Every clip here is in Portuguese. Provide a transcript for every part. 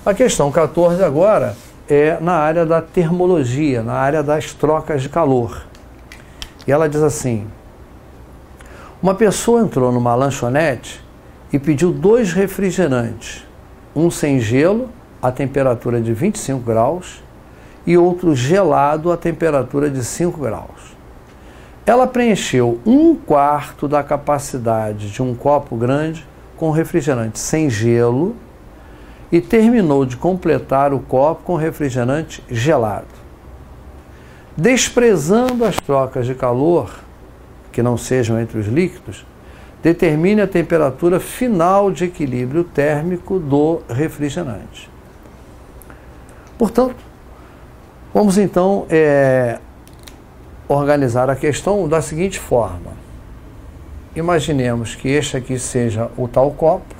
A questão 14 agora é na área da termologia, na área das trocas de calor. E ela diz assim: uma pessoa entrou numa lanchonete e pediu 2 refrigerantes, um sem gelo, a temperatura de 25 graus, e outro gelado, a temperatura de 5 graus. Ela preencheu 1/4 da capacidade de um copo grande com refrigerante sem gelo e terminou de completar o copo com refrigerante gelado. Desprezando as trocas de calor, que não sejam entre os líquidos, determine a temperatura final de equilíbrio térmico do refrigerante. Portanto, vamos então organizar a questão da seguinte forma. Imaginemos que este aqui seja o tal copo,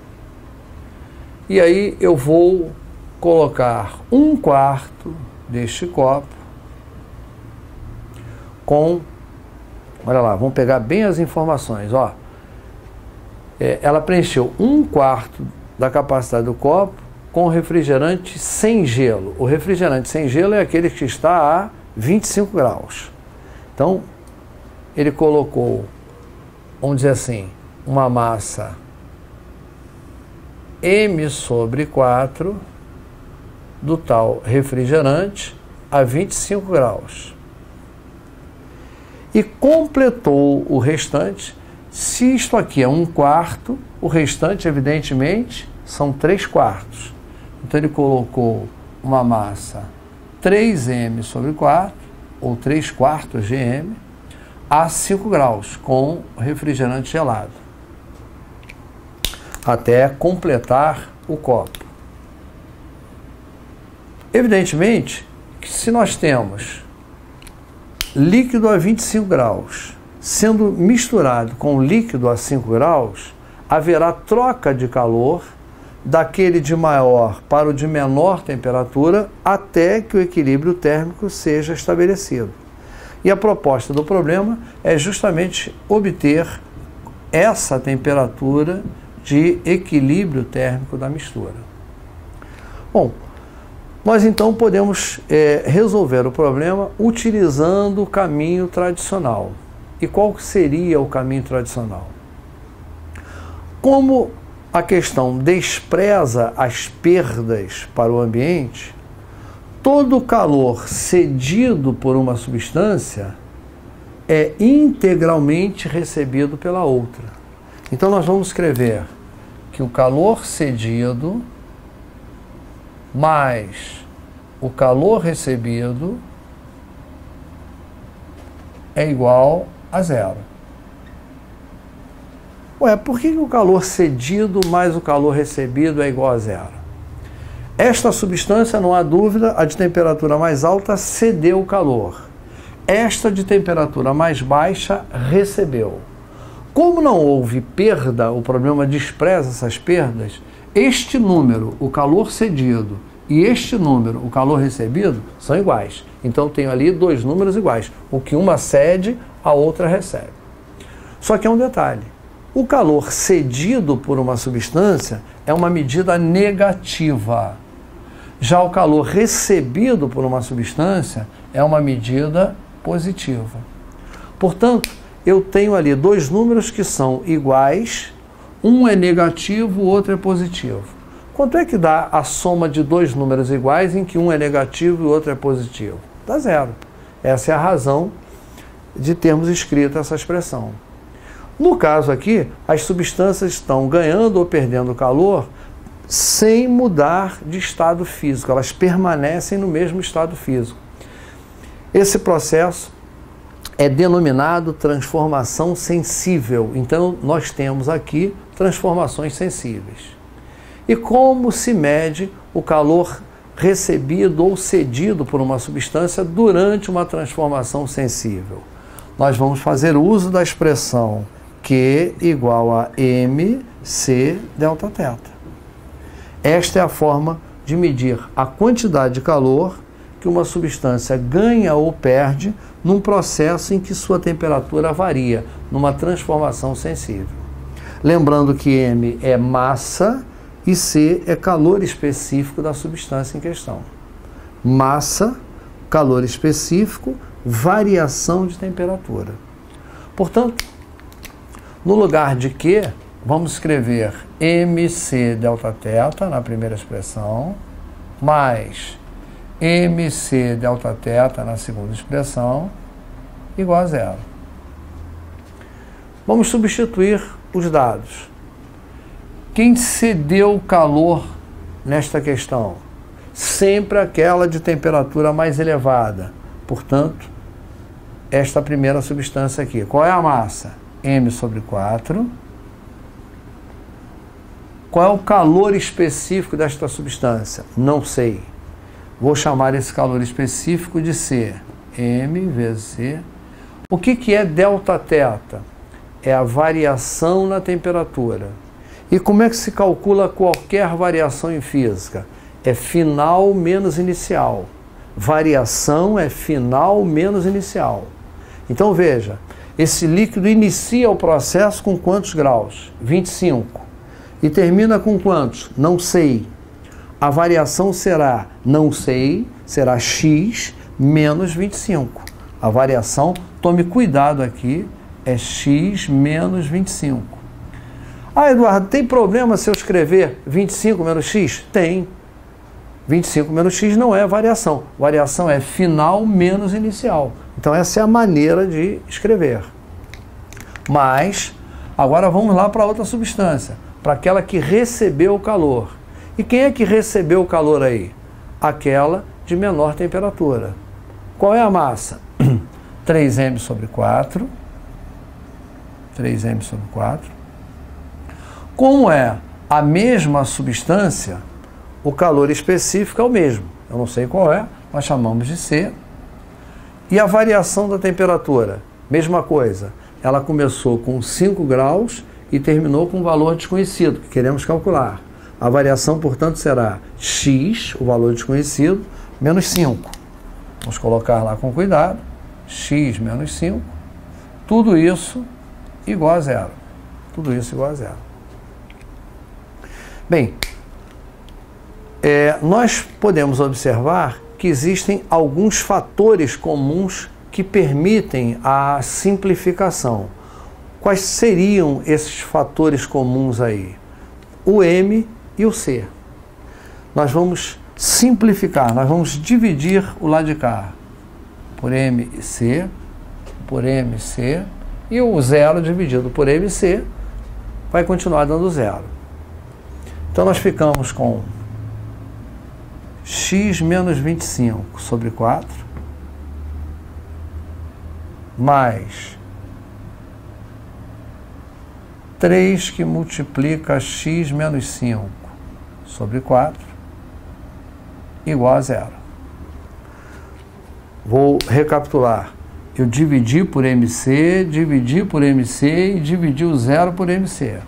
e aí eu vou colocar 1/4 deste copo com, olha lá, vamos pegar bem as informações, ó. Ela preencheu 1/4 da capacidade do copo com refrigerante sem gelo. O refrigerante sem gelo é aquele que está a 25 graus. Então, ele colocou, vamos dizer assim, uma massa m/4 do tal refrigerante a 25 graus. E completou o restante. Se isto aqui é 1/4, o restante, evidentemente, são 3/4. Então, ele colocou uma massa 3m/4, ou 3/4 gm, a 5 graus, com refrigerante gelado, até completar o copo. Evidentemente, que se nós temos líquido a 25 graus sendo misturado com líquido a 5 graus, haverá troca de calor daquele de maior para o de menor temperatura até que o equilíbrio térmico seja estabelecido. E a proposta do problema é justamente obter essa temperatura de equilíbrio térmico da mistura. Bom, nós então podemos resolver o problema utilizando o caminho tradicional. E qual seria o caminho tradicional? Como a questão despreza as perdas para o ambiente, todo o calor cedido por uma substância é integralmente recebido pela outra. Então nós vamos escrever que o calor cedido mais o calor recebido é igual a 0. Ué, por que o calor cedido mais o calor recebido é igual a 0? Esta substância, não há dúvida, a de temperatura mais alta cedeu o calor. Esta de temperatura mais baixa recebeu. Como não houve perda, o problema despreza essas perdas, este número, o calor cedido, e este número, o calor recebido, são iguais. Então eu tenho ali 2 números iguais. O que uma cede, a outra recebe. Só que é um detalhe. O calor cedido por uma substância é uma medida negativa. Já o calor recebido por uma substância é uma medida positiva. Portanto, eu tenho ali 2 números que são iguais, um é negativo, o outro é positivo. Quanto é que dá a soma de 2 números iguais em que um é negativo e o outro é positivo? Dá 0. Essa é a razão de termos escrito essa expressão. No caso aqui, as substâncias estão ganhando ou perdendo calor sem mudar de estado físico, elas permanecem no mesmo estado físico. Esse processo é denominado transformação sensível. Então, nós temos aqui transformações sensíveis. E como se mede o calor recebido ou cedido por uma substância durante uma transformação sensível? Nós vamos fazer uso da expressão Q igual a mc delta θ. Esta é a forma de medir a quantidade de calor que uma substância ganha ou perde num processo em que sua temperatura varia, numa transformação sensível. Lembrando que m é massa e C é calor específico da substância em questão. Massa, calor específico, variação de temperatura. Portanto, no lugar de Q, vamos escrever mc Δθ na primeira expressão, mais mc Δθ na segunda expressão, igual a zero. Vamos substituir os dados. Quem cedeu o calor nesta questão? Sempre aquela de temperatura mais elevada. Portanto, esta primeira substância aqui. Qual é a massa? M sobre 4. Qual é o calor específico desta substância? Não sei. Vou chamar esse calor específico de C. M vezes C. O que é Δθ? É a variação na temperatura. E como é que se calcula qualquer variação em física? É final menos inicial. Variação é final menos inicial. Então veja, esse líquido inicia o processo com quantos graus? 25. E termina com quantos? Não sei. A variação será, não sei, será x menos 25. A variação, tome cuidado aqui, é x menos 25. Ah, Eduardo, tem problema se eu escrever 25 menos x? Tem. 25 menos x não é variação. Variação é final menos inicial. Então essa é a maneira de escrever. Mas, agora vamos lá para outra substância, para aquela que recebeu o calor. E quem é que recebeu o calor aí? Aquela de menor temperatura. Qual é a massa? 3m sobre 4. 3m sobre 4. Como é a mesma substância, o calor específico é o mesmo. Eu não sei qual é, nós chamamos de C. E a variação da temperatura? Mesma coisa. Ela começou com 5 graus e terminou com um valor desconhecido, que queremos calcular. A variação, portanto, será x, o valor desconhecido, menos 5. Vamos colocar lá com cuidado. X menos 5. Tudo isso igual a zero. Tudo isso igual a zero. Bem, nós podemos observar que existem alguns fatores comuns que permitem a simplificação. Quais seriam esses fatores comuns aí? O M e o C. Nós vamos simplificar, nós vamos dividir o lado de cá por MC, por MC, e o zero dividido por MC vai continuar dando zero. Então nós ficamos com x menos 25 sobre 4 mais 3 que multiplica x menos 5 sobre 4 igual a zero. Vou recapitular. Eu dividi por MC, dividi por MC e dividi o zero por MC.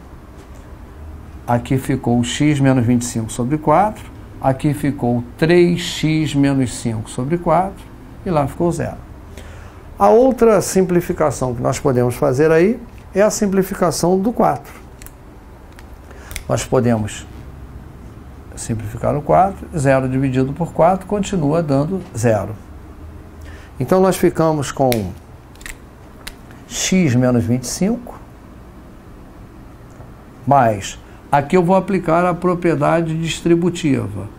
Aqui ficou x menos 25 sobre 4, aqui ficou 3x menos 5 sobre 4 e lá ficou zero. A outra simplificação que nós podemos fazer aí é a simplificação do 4. Nós podemos simplificar o 4, 0 dividido por 4 continua dando zero. Então nós ficamos com x menos 25 mais, aqui eu vou aplicar a propriedade distributiva,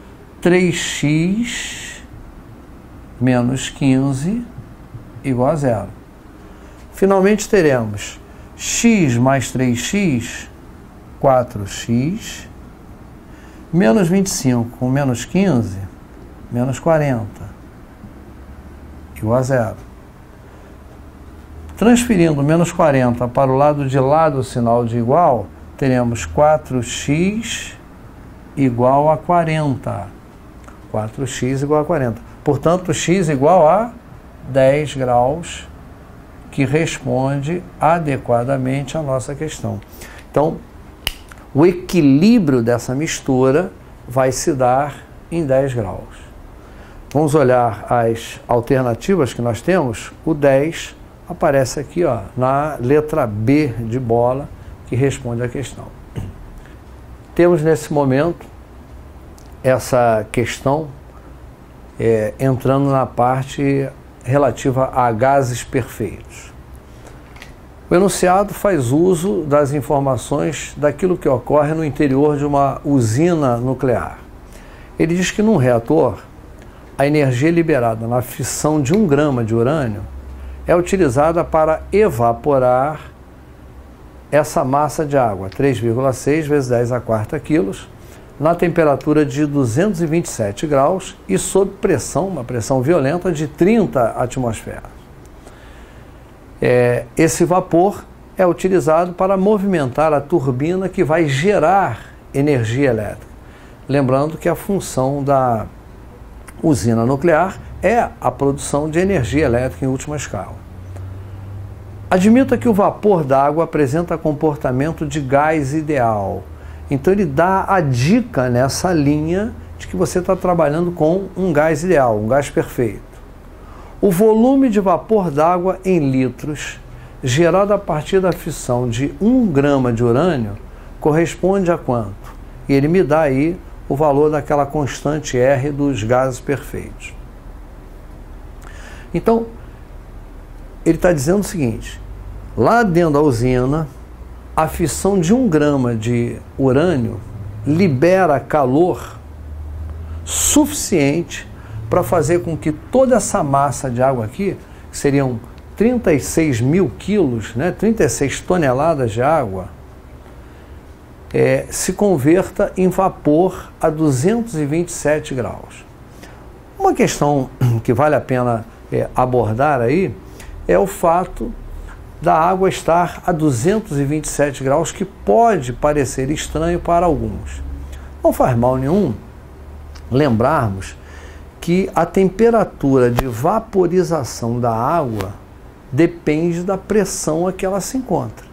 3x menos 15 igual a zero. Finalmente teremos x mais 3x, 4x, menos 25 com menos 15, menos 40, igual a zero. Transferindo menos 40 para o lado de lá do sinal de igual, teremos 4x igual a 40. 4x igual a 40. Portanto, x igual a 10 graus, que responde adequadamente à nossa questão. Então, o equilíbrio dessa mistura vai se dar em 10 graus. Vamos olhar as alternativas que nós temos. O 10 aparece aqui, ó, na letra B de bola, que responde à questão. temos nesse momento essa questão entrando na parte relativa a gases perfeitos. O enunciado faz uso das informações daquilo que ocorre no interior de uma usina nuclear. Ele diz que num reator, a energia liberada na fissão de 1 grama de urânio é utilizada para evaporar essa massa de água, 3,6 vezes 10 a quarta quilos, na temperatura de 227 graus e sob pressão, uma pressão violenta de 30 atmosferas. Esse vapor é utilizado para movimentar a turbina que vai gerar energia elétrica. Lembrando que a função da usina nuclear é a produção de energia elétrica em última escala. Admita que o vapor d'água apresenta comportamento de gás ideal. Então ele dá a dica nessa linha de que você está trabalhando com um gás ideal, um gás perfeito. O volume de vapor d'água em litros, gerado a partir da fissão de 1 grama de urânio, corresponde a quanto? E ele me dá aí o valor daquela constante R dos gases perfeitos. Então, ele está dizendo o seguinte: lá dentro da usina, a fissão de 1 grama de urânio libera calor suficiente para fazer com que toda essa massa de água aqui, que seriam 36 mil quilos, 36 toneladas de água, se converta em vapor a 227 graus. Uma questão que vale a pena abordar aí é o fato da água estar a 227 graus, que pode parecer estranho para alguns. Não faz mal nenhum lembrarmos que a temperatura de vaporização da água depende da pressão a que ela se encontra.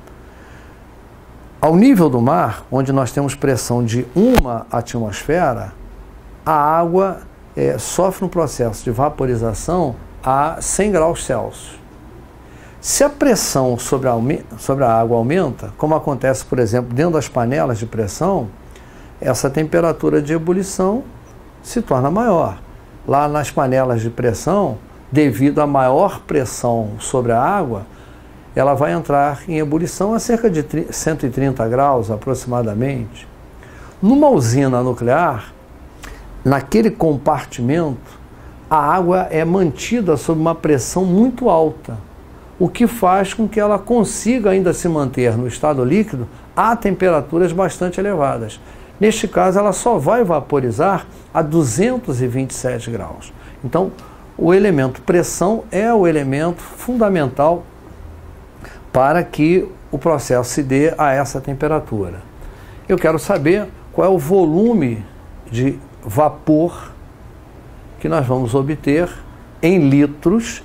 Ao nível do mar, onde nós temos pressão de 1 atmosfera, a água sofre um processo de vaporização a 100 graus Celsius. Se a pressão sobre a água aumenta, como acontece, por exemplo, dentro das panelas de pressão, essa temperatura de ebulição se torna maior. Lá nas panelas de pressão, devido à maior pressão sobre a água, ela vai entrar em ebulição a cerca de 130 graus aproximadamente. Numa usina nuclear, naquele compartimento, a água é mantida sob uma pressão muito alta, o que faz com que ela consiga ainda se manter no estado líquido a temperaturas bastante elevadas. Neste caso, ela só vai vaporizar a 227 graus. Então, o elemento pressão é o elemento fundamental para que o processo se dê a essa temperatura. Eu quero saber qual é o volume de vapor que nós vamos obter em litros,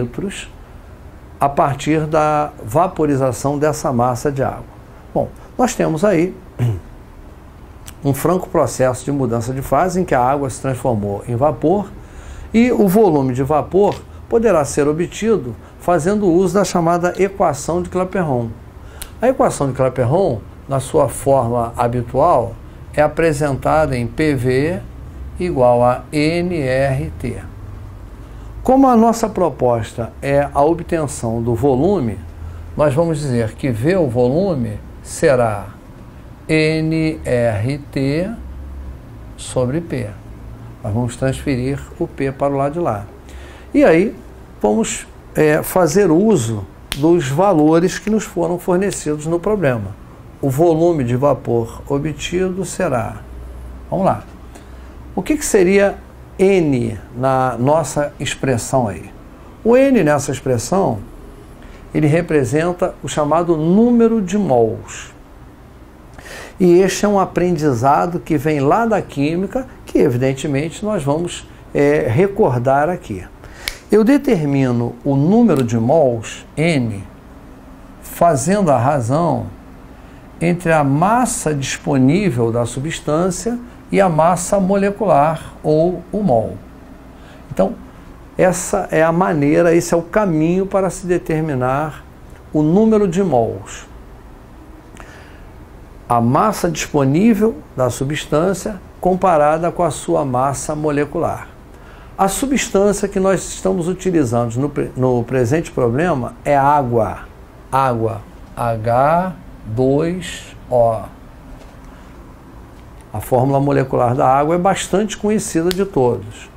a partir da vaporização dessa massa de água. Bom, nós temos aí um franco processo de mudança de fase em que a água se transformou em vapor, e o volume de vapor poderá ser obtido fazendo uso da chamada equação de Clapeyron. A equação de Clapeyron, na sua forma habitual, é apresentada em PV igual a nRT. Como a nossa proposta é a obtenção do volume, nós vamos dizer que V, o volume, será nRT sobre P. Nós vamos transferir o P para o lado de lá. E aí vamos fazer uso dos valores que nos foram fornecidos no problema. O volume de vapor obtido será... Vamos lá. O que seria N na nossa expressão aí? O N nessa expressão, ele representa o chamado número de mols. E este é um aprendizado que vem lá da química, que evidentemente nós vamos recordar aqui. Eu determino o número de mols, N, fazendo a razão entre a massa disponível da substância e a massa molecular, ou o mol. Então, essa é a maneira, esse é o caminho para se determinar o número de mols. a massa disponível da substância comparada com a sua massa molecular. A substância que nós estamos utilizando no presente problema é água. Água, H2O. A fórmula molecular da água é bastante conhecida de todos.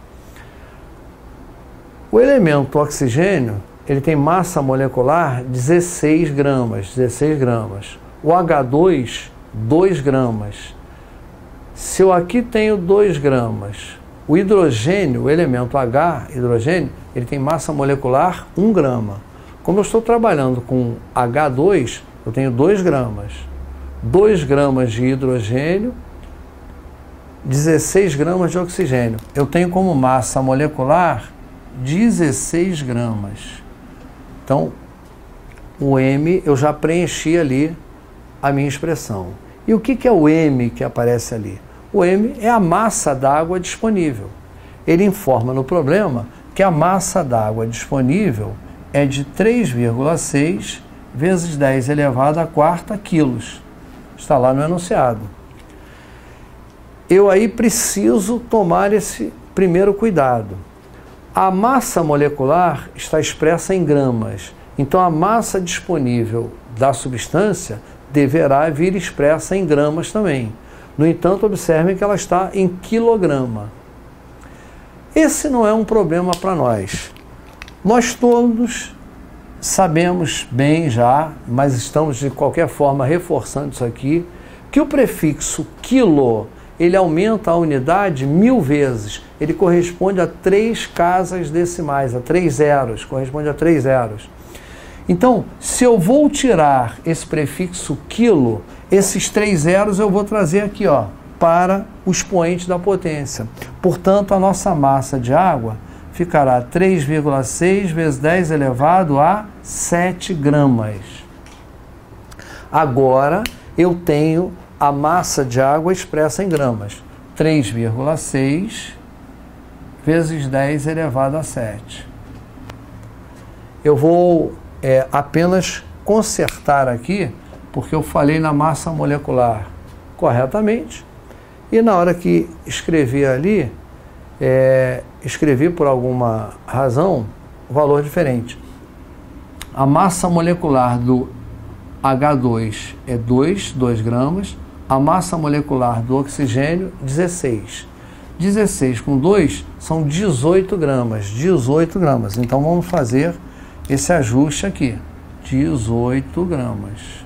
O elemento oxigênio, ele tem massa molecular 16 gramas, 16 gramas. O H2, 2 gramas. Se eu aqui tenho 2 gramas, o hidrogênio, o elemento H, hidrogênio, ele tem massa molecular 1 grama. Como eu estou trabalhando com H2, eu tenho 2 gramas. 2 gramas de hidrogênio, 16 gramas de oxigênio. Eu tenho como massa molecular 16 gramas. Então, o M, eu já preenchi ali a minha expressão. E o que é o M que aparece ali? O M é a massa d'água disponível. Ele informa no problema que a massa d'água disponível é de 3,6 vezes 10 elevado à quarta quilos. Está lá no enunciado. Eu aí preciso tomar esse primeiro cuidado. A massa molecular está expressa em gramas. Então, a massa disponível da substância deverá vir expressa em gramas também. No entanto, observem que ela está em quilograma. Esse não é um problema para nós. Nós todos sabemos bem já, mas estamos de qualquer forma reforçando isso aqui, que o prefixo quilo, ele aumenta a unidade 1000 vezes. Ele corresponde a 3 casas decimais, a 3 zeros, corresponde a 3 zeros. Então, se eu vou tirar esse prefixo quilo, esses 3 zeros eu vou trazer aqui, ó, para o expoente da potência. Portanto, a nossa massa de água ficará 3,6 vezes 10 elevado a 7 gramas. Agora, eu tenho a massa de água expressa em gramas. 3,6 vezes 10 elevado a 7. Eu vou apenas consertar aqui, porque eu falei na massa molecular corretamente, e na hora que escrevi ali, escrevi por alguma razão o valor diferente. A massa molecular do H2 é 2 gramas, a massa molecular do oxigênio, 16. 16 com 2 são 18 gramas, 18 gramas. Então vamos fazer esse ajuste aqui, 18 gramas.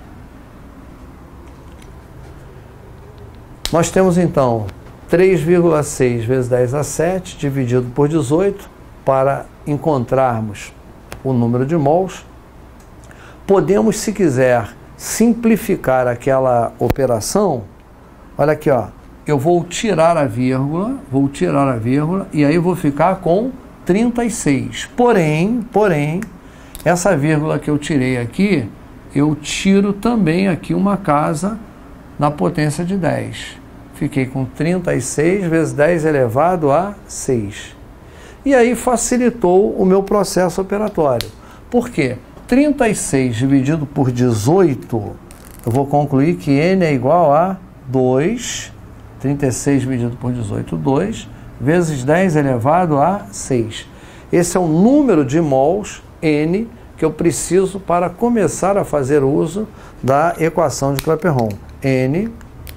Nós temos então 3,6 vezes 10 a 7 dividido por 18 para encontrarmos o número de mols. Podemos, se quiser, simplificar aquela operação. Olha aqui, ó, eu vou tirar a vírgula, e aí eu vou ficar com 36. Porém, essa vírgula que eu tirei aqui, eu tiro também aqui uma casa na potência de 10. Fiquei com 36 vezes 10 elevado a 6. E aí facilitou o meu processo operatório. Por quê? 36 dividido por 18, eu vou concluir que N é igual a 2, 36 dividido por 18, 2, vezes 10 elevado a 6. Esse é o número de mols, N, que eu preciso para começar a fazer uso da equação de Clapeyron. N,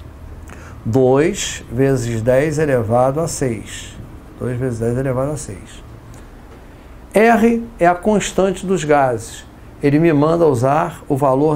2 vezes 10 elevado a 6. 2 vezes 10 elevado a 6. R é a constante dos gases. Ele me manda usar o valor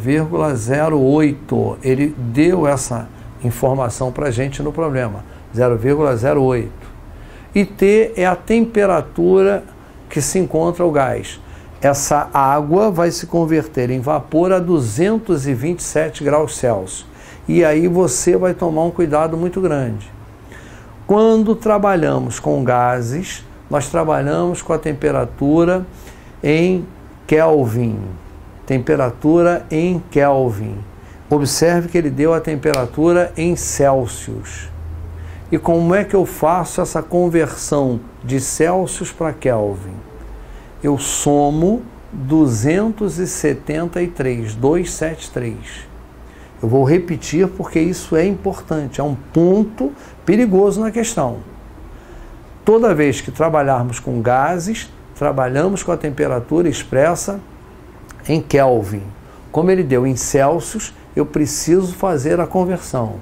0,08. Ele deu essa informação para a gente no problema. 0,08. E T é a temperatura que se encontra o gás. Essa água vai se converter em vapor a 227 graus Celsius. E aí você vai tomar um cuidado muito grande. Quando trabalhamos com gases, nós trabalhamos com a temperatura em Kelvin. Temperatura em Kelvin. Observe que ele deu a temperatura em Celsius. E como é que eu faço essa conversão de Celsius para Kelvin? Eu somo 273, 273. Eu vou repetir porque isso é importante, é um ponto perigoso na questão. Toda vez que trabalharmos com gases, trabalhamos com a temperatura expressa em Kelvin. Como ele deu em Celsius, eu preciso fazer a conversão.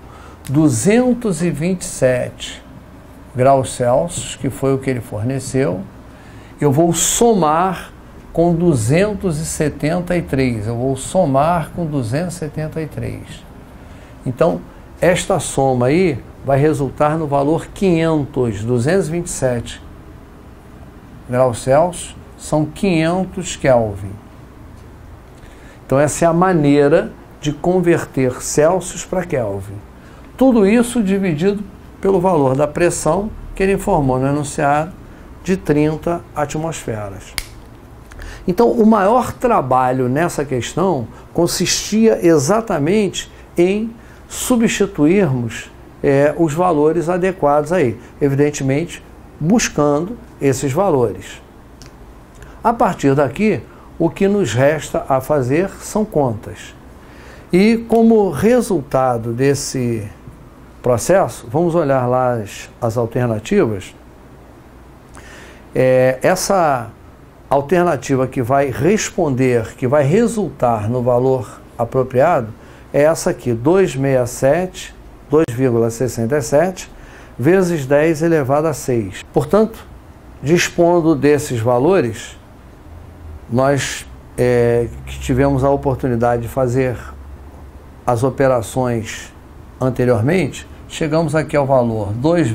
227 graus Celsius, que foi o que ele forneceu, eu vou somar com 273. Eu vou somar com 273. Então, esta soma aí vai resultar no valor 500. 227 graus Celsius são 500 Kelvin. Então, essa é a maneira de converter Celsius para Kelvin. Tudo isso dividido pelo valor da pressão que ele informou no enunciado de 30 atmosferas. Então, o maior trabalho nessa questão consistia exatamente em substituirmos os valores adequados aí, evidentemente buscando esses valores. A partir daqui, o que nos resta a fazer são contas. E como resultado desse processo, vamos olhar lá as alternativas. Essa alternativa que vai responder, que vai resultar no valor apropriado, é essa aqui, 2,67 vezes 10 elevado a 6. Portanto, dispondo desses valores, nós que tivemos a oportunidade de fazer as operações anteriormente, chegamos aqui ao valor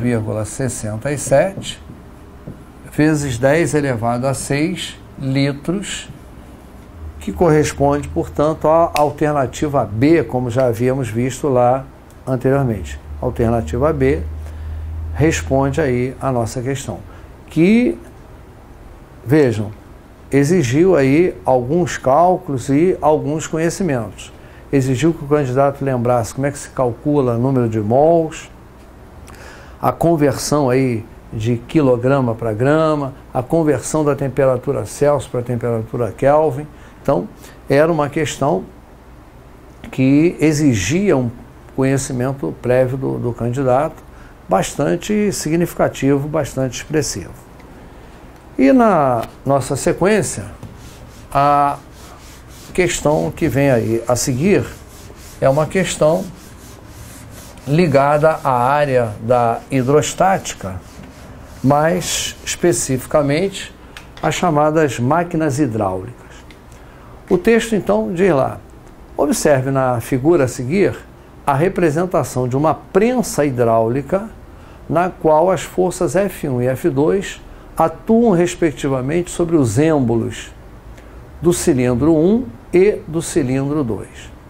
2,67 vezes 10 elevado a 6 litros, que corresponde, portanto, à alternativa B, como já havíamos visto lá anteriormente. A alternativa B responde aí a nossa questão, que, vejam, exigiu aí alguns cálculos e alguns conhecimentos. Exigiu que o candidato lembrasse como é que se calcula o número de mols, a conversão aí de quilograma para grama, a conversão da temperatura Celsius para a temperatura Kelvin. Então, era uma questão que exigia um conhecimento prévio do candidato, bastante significativo, bastante expressivo. E na nossa sequência, a questão que vem aí a seguir é uma questão ligada à área da hidrostática, mais especificamente as chamadas máquinas hidráulicas. O texto então diz lá: observe na figura a seguir a representação de uma prensa hidráulica na qual as forças F1 e F2 atuam respectivamente sobre os êmbolos do cilindro 1 e do cilindro 2.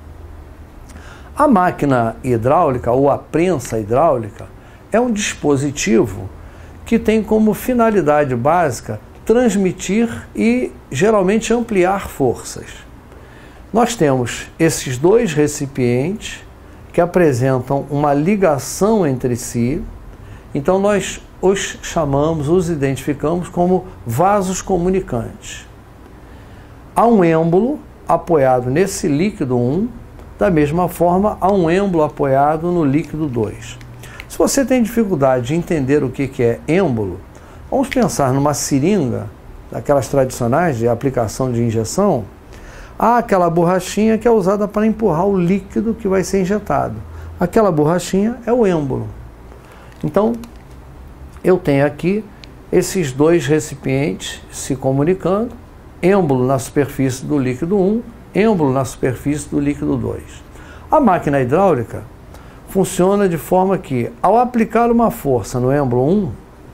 A máquina hidráulica ou a prensa hidráulica é um dispositivo que tem como finalidade básica transmitir e geralmente ampliar forças. Nós temos esses dois recipientes que apresentam uma ligação entre si, então nós os chamamos, os identificamos como vasos comunicantes. Há um êmbolo apoiado nesse líquido 1, da mesma forma há um êmbolo apoiado no líquido 2. Se você tem dificuldade de entender o que é êmbolo, vamos pensar numa seringa, daquelas tradicionais de aplicação de injeção. Há aquela borrachinha que é usada para empurrar o líquido que vai ser injetado. Aquela borrachinha é o êmbolo. Então, eu tenho aqui esses dois recipientes se comunicando, êmbolo na superfície do líquido 1, êmbolo na superfície do líquido 2. A máquina hidráulica funciona de forma que, ao aplicar uma força no êmbolo 1,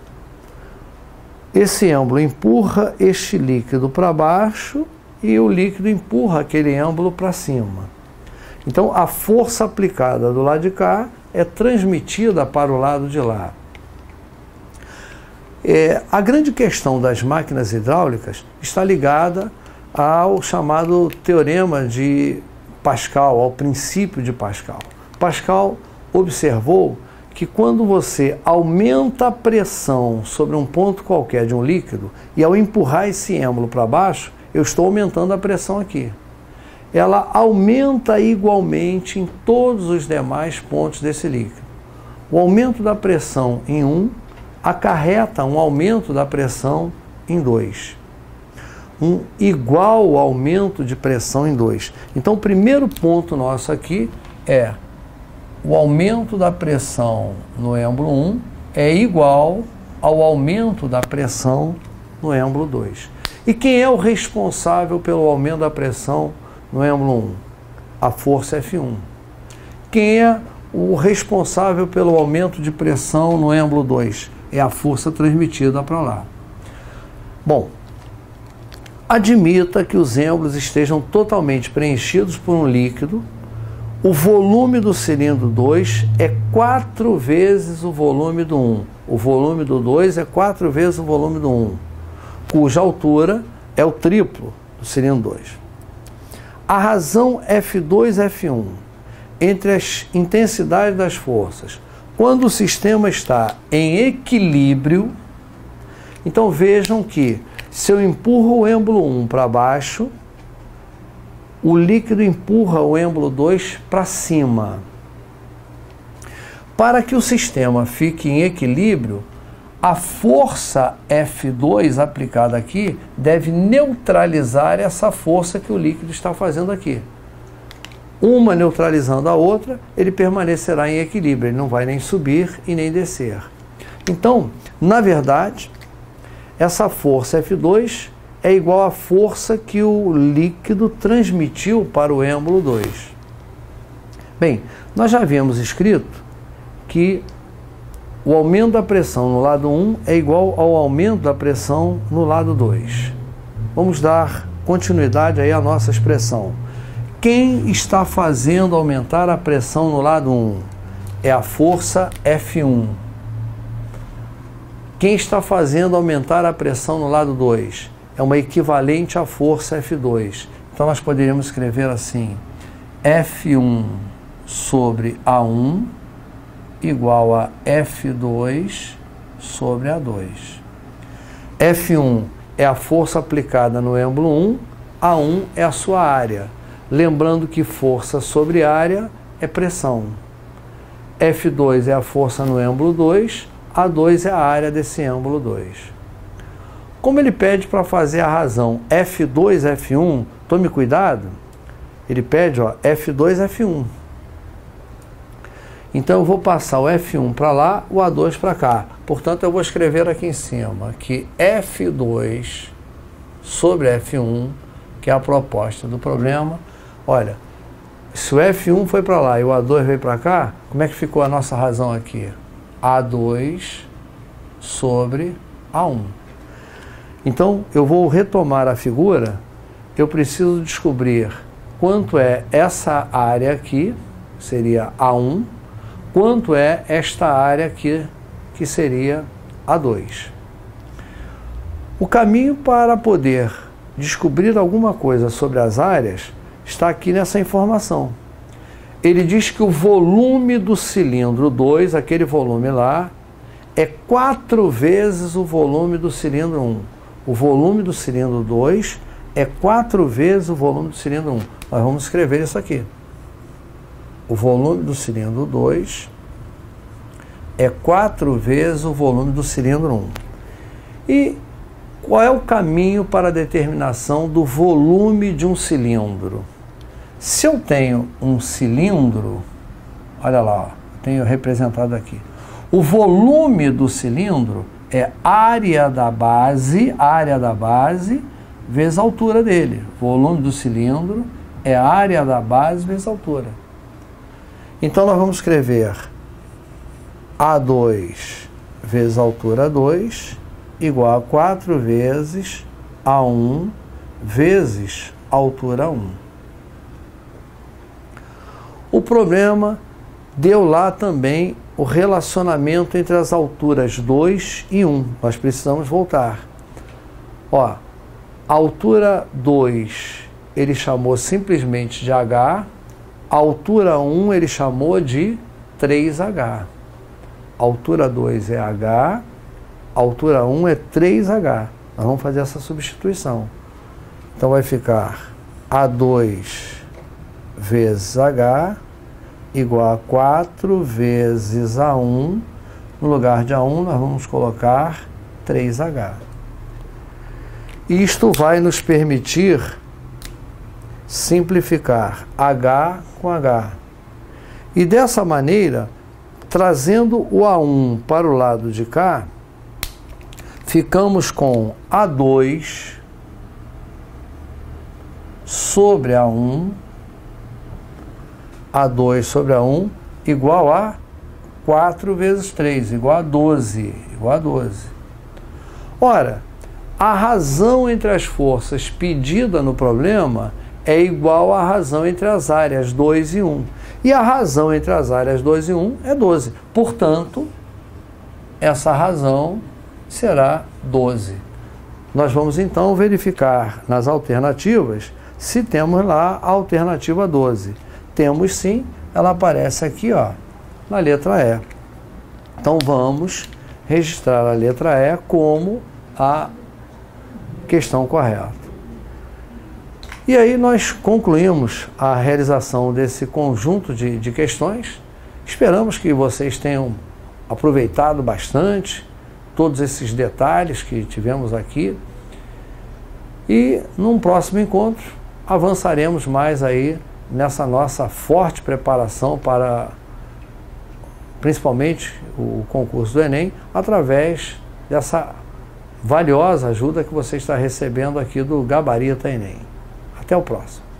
esse êmbolo empurra este líquido para baixo e o líquido empurra aquele êmbolo para cima. Então, a força aplicada do lado de cá é transmitida para o lado de lá. A grande questão das máquinas hidráulicas está ligada ao chamado teorema de Pascal, ao princípio de Pascal. Pascal observou que quando você aumenta a pressão sobre um ponto qualquer de um líquido, e ao empurrar esse êmbolo para baixo, eu estou aumentando a pressão aqui. ela aumenta igualmente em todos os demais pontos desse líquido. O aumento da pressão em 1 acarreta um aumento da pressão em 2. Um igual aumento de pressão em 2. Então, o primeiro ponto nosso aqui é o aumento da pressão no êmbolo 1 é igual ao aumento da pressão no êmbolo 2. E quem é o responsável pelo aumento da pressão no êmbolo 1? A força F1. Quem é o responsável pelo aumento de pressão no êmbolo 2? É a força transmitida para lá. Bom, admita que os êmbolos estejam totalmente preenchidos por um líquido. O volume do cilindro 2 é 4 vezes o volume do 1. O volume do 2 é 4 vezes o volume do 1, cuja altura é o triplo do cilindro 2. A razão F2 e F1 entre as intensidades das forças, quando o sistema está em equilíbrio, então vejam que se eu empurro o êmbolo 1 para baixo, o líquido empurra o êmbolo 2 para cima. Para que o sistema fique em equilíbrio, a força F2 aplicada aqui deve neutralizar essa força que o líquido está fazendo aqui. Uma neutralizando a outra, ele permanecerá em equilíbrio, ele não vai nem subir e nem descer. Então, na verdade, essa força F2 é igual à força que o líquido transmitiu para o êmbolo 2. Bem, nós já havíamos escrito que o aumento da pressão no lado 1 é igual ao aumento da pressão no lado 2. Vamos dar continuidade aí à nossa expressão. Quem está fazendo aumentar a pressão no lado 1? É a força F1. Quem está fazendo aumentar a pressão no lado 2? É uma equivalente à força F2. Então nós poderíamos escrever assim: F1 sobre A1 igual a F2 sobre A2. F1 é a força aplicada no êmbolo 1, A1 é a sua área. Lembrando que força sobre área é pressão. F2 é a força no êmbolo 2, A2 é a área desse êmbolo 2. Como ele pede para fazer a razão F2, F1, tome cuidado, ele pede F2, F1. Então eu vou passar o F1 para lá, o A2 para cá. Portanto, eu vou escrever aqui em cima que F2 sobre F1, que é a proposta do problema. Olha, se o F1 foi para lá e o A2 veio para cá, como é que ficou a nossa razão aqui? A2 sobre A1. Então, eu vou retomar a figura, eu preciso descobrir quanto é essa área aqui, seria A1, quanto é esta área aqui, que seria A2. O caminho para poder descobrir alguma coisa sobre as áreas está aqui nessa informação. Ele diz que o volume do cilindro 2, aquele volume lá, é 4 vezes o volume do cilindro 1. O volume do cilindro 2 é 4 vezes o volume do cilindro 1. Nós vamos escrever isso aqui. O volume do cilindro 2 é 4 vezes o volume do cilindro 1. E qual é o caminho para a determinação do volume de um cilindro? Se eu tenho um cilindro, olha lá, tenho representado aqui. O volume do cilindro é área da base vezes a altura dele. O volume do cilindro é área da base vezes a altura. Então nós vamos escrever A2 vezes a altura 2 igual a 4 vezes A1 vezes a altura 1. O problema deu lá também o relacionamento entre as alturas 2 e 1. Nós precisamos voltar. A altura 2 ele chamou simplesmente de H, a altura 1 ele chamou de 3H. A altura 2 é H, a altura 1 é 3H. Nós vamos fazer essa substituição. Então vai ficar A2 vezes H igual a 4 vezes A1. No lugar de A1, nós vamos colocar 3H. Isto vai nos permitir simplificar H com H. E dessa maneira, trazendo o A1 para o lado de cá, ficamos com A2 sobre A1, A2 sobre A1 igual a 4 vezes 3, igual a 12, igual a 12. Ora, a razão entre as forças pedida no problema é igual à razão entre as áreas 2 e 1. E a razão entre as áreas 2 e 1 é 12. Portanto, essa razão será 12. Nós vamos então verificar nas alternativas se temos lá a alternativa 12. Temos sim, ela aparece aqui, ó, na letra E. Então vamos registrar a letra E como a questão correta. E aí nós concluímos a realização desse conjunto de questões. Esperamos que vocês tenham aproveitado bastante todos esses detalhes que tivemos aqui. E num próximo encontro avançaremos mais aí nessa nossa forte preparação para principalmente o concurso do Enem, através dessa valiosa ajuda que você está recebendo aqui do Gabarito Enem. Até o próximo.